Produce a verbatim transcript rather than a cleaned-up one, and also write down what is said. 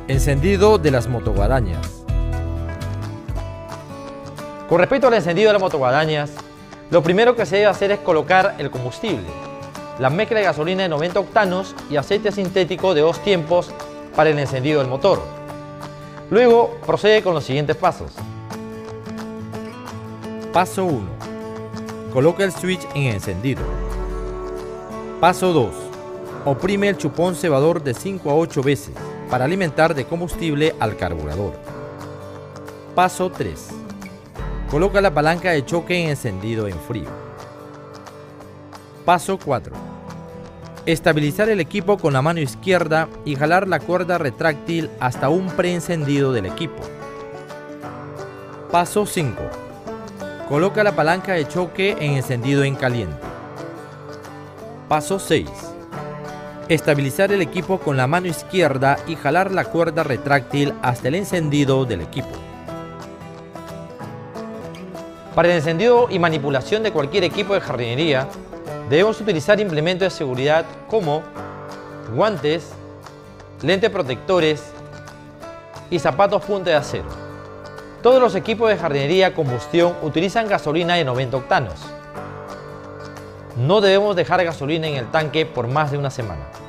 Encendido de las motoguadañas. Con respecto al encendido de las motoguadañas, lo primero que se debe hacer es colocar el combustible, la mezcla de gasolina de noventa octanos y aceite sintético de dos tiempos para el encendido del motor. Luego procede con los siguientes pasos. Paso uno. Coloca el switch en encendido. Paso dos. Oprime el chupón cebador de cinco a ocho veces para alimentar de combustible al carburador. Paso tres. Coloca la palanca de choque en encendido en frío. Paso cuatro. Estabilizar el equipo con la mano izquierda y jalar la cuerda retráctil hasta un preencendido del equipo. Paso cinco. Coloca la palanca de choque en encendido en caliente. Paso seis. Estabilizar el equipo con la mano izquierda y jalar la cuerda retráctil hasta el encendido del equipo. Para el encendido y manipulación de cualquier equipo de jardinería, debemos utilizar implementos de seguridad como guantes, lentes protectores y zapatos punta de acero. Todos los equipos de jardinería a combustión utilizan gasolina de noventa octanos. No debemos dejar gasolina en el tanque por más de una semana.